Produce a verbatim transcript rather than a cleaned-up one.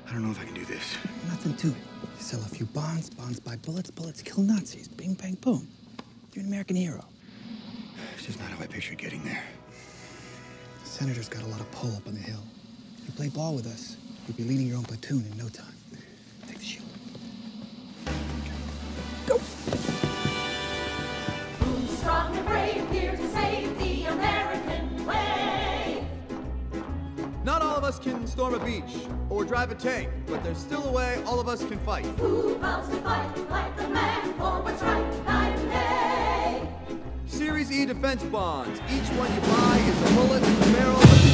I don't know if I can do this. Nothing to it. You sell a few bonds, bonds buy bullets, bullets kill Nazis. Bing, bang, boom. You're an American hero. It's just not how I pictured getting there. The senator's got a lot of pull up on the hill. You play ball with us, you'll be leading your own platoon in no time. Take the shield. Go! Who's strong and brave, here to save the American way? Not all of us can storm a beach or drive a tank, but there's still a way all of us can fight. Who vows to fight like the man for what's right night and day? Series E defense bonds. Each one you buy is a bullet in the barrel of